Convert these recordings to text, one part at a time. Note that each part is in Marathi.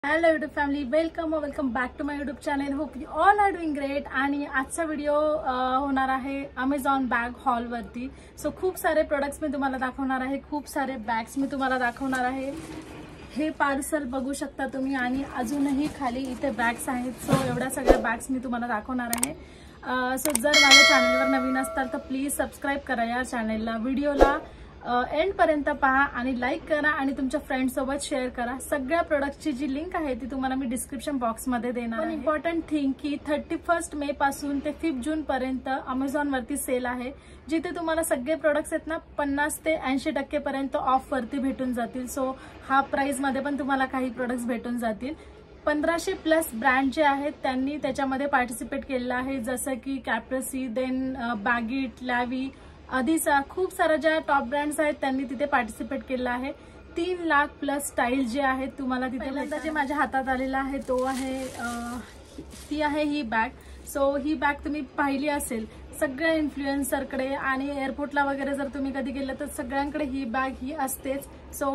Hello YouTube family, welcome back to my YouTube channel. Hope you all are doing great. आणि आजचा व्हिडिओ होणार आहे अमेझॉन बॅग हॉल वरती. सो खूप सारे प्रोडक्ट्स मी तुम्हाला दाखवणार आहे, खूप सारे बॅग्स मी तुम्हाला दाखवणार आहे. हे पार्सल बघू शकता तुम्ही आणि अजूनही खाली इथे बॅग्स आहेत. सो एवढ्या सगळ्या बॅग्स मी तुम्हाला दाखवणार आहे. सो जर माझ्या चॅनलवर नवीन असताल तर प्लीज सबस्क्राईब करा या चॅनलला. व्हिडिओला एंड पर्यंत पहा आणि लाईक करा आणि तुमच्या फ्रेंड्स सोबत शेअर करा. सगळ्या प्रोडक्टची जी लिंक आहे ती तुम्हाला मी डिस्क्रिप्शन बॉक्स मध्ये देणार आहे. इम्पॉर्टंट थिंग की 31 मे पासून ते 5 जून पर्यंत अमेझॉन वरती सेल आहे, जिथे तुम्हाला सगळे प्रोडक्ट्स आहेत ना 50 ते 80% पर्यंत ऑफ वरती भेटून जातील. सो हाफ प्राइस मध्ये पण तुम्हाला काही प्रोडक्ट्स भेटून जातील. 1500+ ब्रँड जे आहेत त्यांनी त्याच्यामध्ये पार्टिसिपेट केलेलं आहे, जसं की कॅप्रेसी, देन बॅगिट, लॅवी, आधीचा खूप सारा ज्या टॉप ब्रँड्स आहेत त्यांनी तिथे पार्टिसिपेट केलं आहे. 3 लाख+ स्टाईल जे आहेत तुम्हाला तिथे. पहिल्यांदा जे माझ्या हातात आलेला आहे तो आहे ती आहे ही बॅग. सो ही बॅग तुम्ही पाहिली असेल सगळ्या इन्फ्लुएन्सरकडे आणि एअरपोर्टला वगैरे जर तुम्ही कधी गेलं तर सगळ्यांकडे ही बॅग ही असतेच. So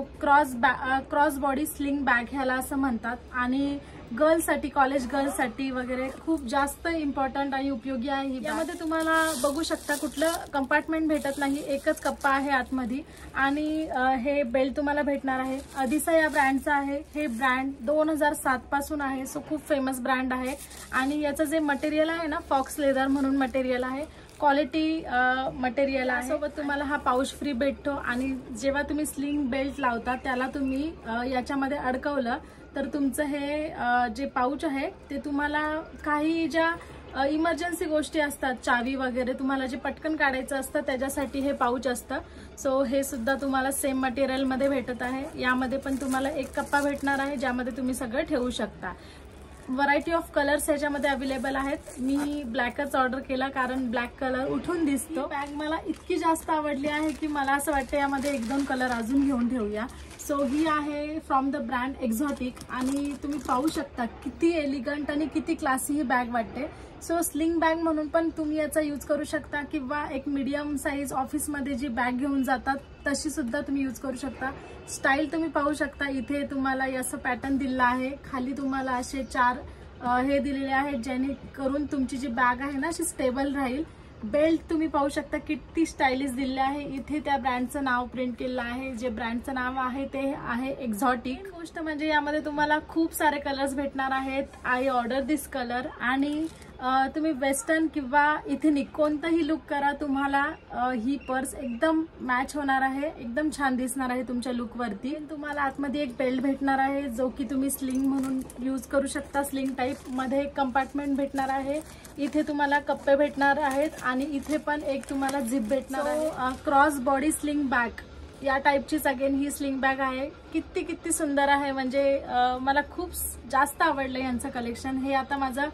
cross body sling bag ह्याला असं म्हणतात आणि गर्ल्ससाठी, कॉलेज गर्ल्ससाठी वगैरे खूप जास्त इम्पॉर्टंट आणि उपयोगी आहे ही. यामध्ये तुम्हाला बघू शकता कुठलं कंपार्टमेंट भेटत नाही, एकच कप्पा आहे आतमध्ये. आणि हे बेल्ट तुम्हाला भेटणार आहे. आधीचा या ब्रँडचा आहे. हे ब्रँड 2007 पासून आहे. सो खूप फेमस ब्रँड आहे. आणि याचं जे मटेरियल आहे ना, फॉक्स लेदर म्हणून मटेरियल आहे, क्वालिटी मटेरियल आहे. सोबत तुम्हाला हा पाऊच फ्री भेटतो. आणि जेव्हा तुम्ही स्लिंग बेल्ट लावता त्याला तुम्ही याच्यामध्ये अडकवलं तर तुमचं हे जे पाऊच आहे ते तुम्हाला काही ज्या इमर्जन्सी गोष्टी असतात, चावी वगैरे तुम्हाला जे पटकन काढायचं असतं त्याच्यासाठी हे पाऊच असतं. सो हे सुद्धा तुम्हाला सेम मटेरियल मध्ये भेटत आहे. यामध्ये पण तुम्हाला एक कप्पा भेटणार आहे ज्यामध्ये तुम्ही सगळं ठेवू शकता. व्हरायटी ऑफ कलर्स याच्यामध्ये अवेलेबल आहेत. मी ब्लॅकच ऑर्डर केला कारण ब्लॅक कलर उठून दिसतो. बॅग मला इतकी जास्त आवडली आहे की मला असं वाटतं यामध्ये 1-2 कलर अजून घेऊन ठेवूया. सो ही आहे फ्रॉम द ब्रँड एक्झॉटिक आणि तुम्ही पाहू शकता किती एलिगंट आणि किती क्लासी ही बॅग वाटते. सो स्लिंग बॅग म्हणून पण तुम्ही याचा यूज करू शकता किंवा एक मीडियम साईज ऑफिसमध्ये जी बॅग घेऊन जातात तशी सुद्धा तुम्ही यूज करू शकता. स्टाईल तुम्ही पाहू शकता. इथे तुम्हाला असं पॅटर्न दिलेला आहे. खाली तुम्हाला असे 4 हे दिलेले आहेत जेणेकरून तुमची जी बॅग आहे ना अशी स्टेबल राहील. बेल्ट तुम्ही पाहू शकता किती स्टायलिश दिलेले आहे. इथे त्या ब्रँडचं नाव प्रिंट केलेलं आहे. जे ब्रँडचं नाव आहे ते आहे एक्झॉटिक. गोष्ट म्हणजे यामध्ये तुम्हाला खूप सारे कलर्स भेटणार आहेत. I order this colour. आणि तुम्ही वेस्टर्न किंवा इथेनिक कोणताही लुक करा, तुम्हाला ही पर्स एकदम मॅच होणार आहे, एकदम छान दिसणार आहे तुमच्या लुकवरती. तुम्हाला आतमध्ये एक बेल्ट भेटणार आहे जो की तुम्ही स्लिंग म्हणून यूज करू शकता. स्लिंग टाईप मध्ये एक कंपार्टमेंट भेटणार आहे. इथे तुम्हाला कप्पे भेटणार आहेत आणि इथे पण एक तुम्हाला झिप भेटणार आहे. क्रॉस बॉडी स्लिंग बॅग या टाईपचीच अगेन ही स्लिंग बॅग आहे. किती सुंदर आहे. म्हणजे मला खूप जास्त आवडलं यांचं कलेक्शन. हे आता माझं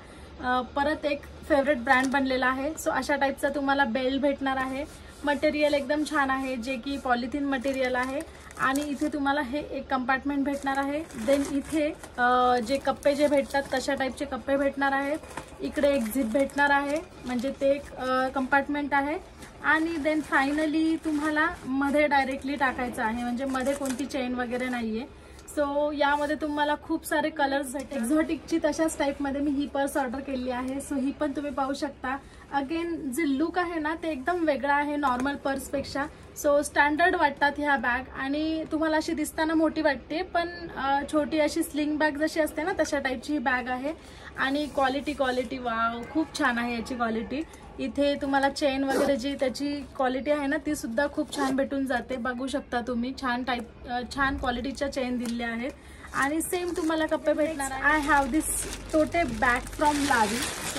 परत एक फेवरेट ब्रँड बनलेला आहे. सो अशा टाईपचा तुम्हाला बेल्ट भेटणार आहे. मटेरियल एकदम छान आहे जे की पॉलिथिन मटेरियल आहे. आणि इथे तुम्हाला हे एक कंपार्टमेंट भेटणार आहे. देन इथे जे कप्पे जे भेटतात तशा टाईपचे कप्पे भेटणार आहेत. इकडे एक झिप भेटणार आहे म्हणजे ते एक कंपार्टमेंट आहे. आणि देन फायनली तुम्हाला मध्ये डायरेक्टली टाकायचं आहे, म्हणजे मध्ये कोणती चेन वगैरे नाहीये. सो यामध्ये तुम्हाला खूप सारे कलर्स भेटतात. एक्झॉटिकची तशाच टाईपमध्ये मी ही पर्स ऑर्डर केली आहे. सो ही पण तुम्ही पाहू शकता. अगेन जे लुक आहे ना ते एकदम वेगळं आहे नॉर्मल पर्सपेक्षा. सो स्टँडर्ड वाटतात ह्या बॅग आणि तुम्हाला अशी दिसताना मोठी वाटते पण छोटी अशी स्लिंग बॅग जशी असते ना तशा टाईपची ही बॅग आहे. आणि क्वालिटी वाव, खूप छान आहे याची क्वालिटी. इथे तुम्हाला चेन वगैरे जी त्याची क्वालिटी आहे ना ती सुद्धा खूप छान भेटून जाते. बघू शकता तुम्ही छान क्वालिटीच्या चेन दिलेल्या आहेत. आणि सेम तुम्हाला कप्पे भेटणार. I have this tote bag from Lavie.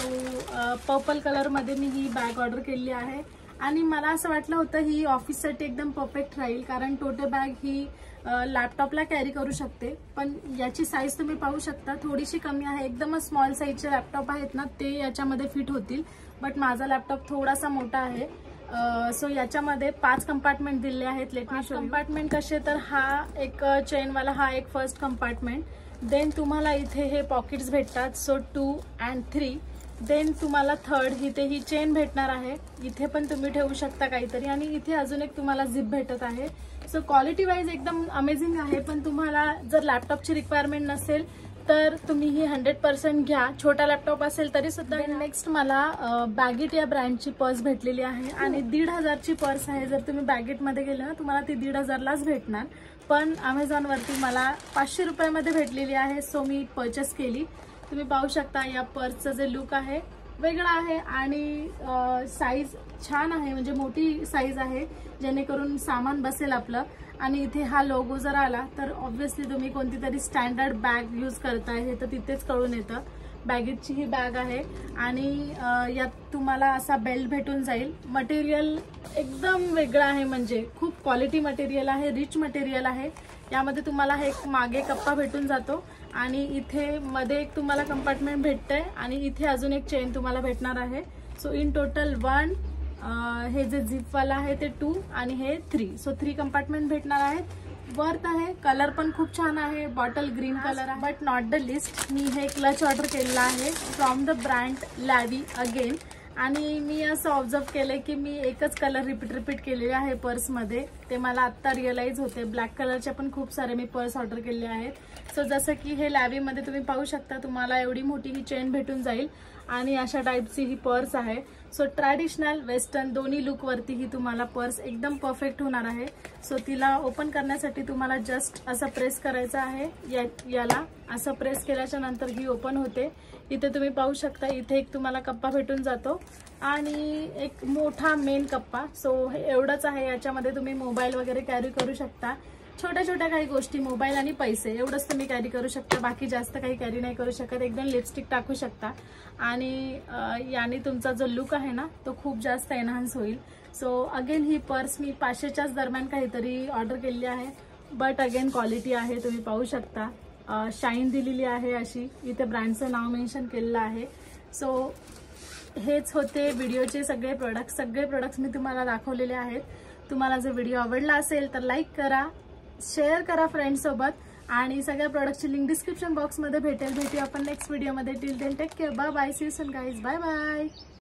So purple colour मध्ये मी ही बॅग ऑर्डर केली आहे. आणि मला असं वाटलं होतं ही ऑफिससाठी एकदम परफेक्ट राहील कारण टोटे बॅग ही लॅपटॉपला कॅरी करू शकते. पण याची साईज तुम्ही पाहू शकता थोडीशी कमी आहे. एकदम स्मॉल साईजचे लॅपटॉप आहेत ना ते याच्यामध्ये फिट होतील. बट माझा लॅपटॉप थोडासा मोठा आहे. सो याच्यामध्ये 5 कंपार्टमेंट दिले आहेत. Let me show. कंपार्टमेंट कसे तर हा एक चेनवाला हा एक फर्स्ट कंपार्टमेंट. देन तुम्हाला इथे हे पॉकेट्स भेटतात. So 2 and 3. देन तुम्हाला थर्ड इथे ही चेन भेटणार आहे. इथे पण तुम्ही ठेवू शकता काहीतरी. आणि इथे अजून एक तुम्हाला झिप भेटत आहे. सो क्वालिटी वाईज एकदम अमेझिंग आहे. पण तुम्हाला जर लॅपटॉपची रिक्वायरमेंट नसेल तर तुम्ही ही 100% घ्या. छोटा लॅपटॉप असेल तरी सुद्धा. नेक्स्ट मला बॅगेट या ब्रँडची पर्स भेटलेली आहे आणि 1,500ची पर्स आहे. जर तुम्ही बॅगेटमध्ये गेले ना तुम्हाला ती 1,500लाच भेटणार, पण अमेझॉनवरती मला 500 रुपयामध्ये भेटलेली आहे. सो मी परचेस केली. तुम्ही पाहू शकता या पर्सचं जे लुक आहे वेगळा आहे आणि साईज छान आहे, म्हणजे मोठी साईज आहे जेणेकरून सामान बसेल आपलं. आणि इथे हा लोगो जर आला तर ऑब्व्हियसली तुम्ही कोणती तरी स्टँडर्ड बॅग यूज करताय हे तर तिथेच कळून येतं. बॅगेटची ही बॅग आहे आणि यात तुम्हाला असा बेल्ट भेटून जाईल. मटेरियल एकदम वेगळं आहे, म्हणजे खूप क्वालिटी मटेरियल आहे, रिच मटेरियल आहे. यामध्ये तुम्हाला हे एक मागे कप्पा भेटून जातो आणि इथे मध्ये एक तुम्हाला कंपार्टमेंट भेटतंय आणि इथे अजून एक चेन तुम्हाला भेटणार आहे. सो इन टोटल 1, हे जे झिपवाला आहे ते 2 आणि हे 3. सो 3 कंपार्टमेंट भेटणार आहेत. वर्थ आहे. कलर पण खूप छान आहे, बॉटल ग्रीन कलर आहे. बट नॉट द लिस्ट, मी हे क्लच ऑर्डर केलेलं आहे from the brand Lavie again. आणि मी असं ऑब्झर्व केलंय की मी एकच कलर रिपीट केलेले आहे पर्समध्ये. ते मला आत्ता रिअलाइज होते. ब्लॅक कलरचे पण खूप सारे मी पर्स ऑर्डर केले आहेत. सो जसं की हे लॅवीमध्ये तुम्ही पाहू शकता, तुम्हाला एवढी मोठी ही चेन भेटून जाईल आणि अशा टाईपची ही पर्स आहे. सो ट्रॅडिशनल वेस्टर्न दोन्ही लुकवरती ही तुम्हाला पर्स एकदम परफेक्ट होणार आहे. सो तिला ओपन करण्यासाठी तुम्हाला जस्ट असं प्रेस करायचं आहे. याला असं प्रेस केल्याच्या नंतर ही ओपन होते. इथे तुम्ही पाहू शकता, इथे एक तुम्हाला कप्पा भेटून जातो आणि एक मोठा मेन कप्पा. सो हे एवढंच आहे. याच्यामध्ये तुम्ही मोबाईल वगैरे कॅरी करू शकता. छोट्या छोट्या काही गोष्टी, मोबाईल आणि पैसे एवढंच तुम्ही कॅरी करू शकता. बाकी जास्त काही कॅरी नाही करू शकत. एकदम लिपस्टिक टाकू शकता आणि याने तुमचा जो लुक आहे ना तो खूप जास्त एनहान्स होईल. सो अगेन ही पर्स मी 500च्याच दरम्यान काहीतरी ऑर्डर केलेली आहे. बट अगेन क्वालिटी आहे, तुम्ही पाहू शकता. शाईन दिलेली आहे अशी. इथे ब्रँडचं नाव मेन्शन केलेलं आहे. सो हेच होते व्हिडिओचे सगळे प्रोडक्ट्स मी तुम्हाला दाखवलेले आहेत. तुम्हाला जर व्हिडिओ आवडला असेल तर लाईक करा, शेअर करा फ्रेंड्ससोबत आणि सगळ्या प्रोडक्टची लिंक डिस्क्रिप्शन बॉक्समध्ये भेटेल. भेटूया आपण नेक्स्ट व्हिडिओमध्ये. Till then take care, bye bye, see you soon guys, bye bye.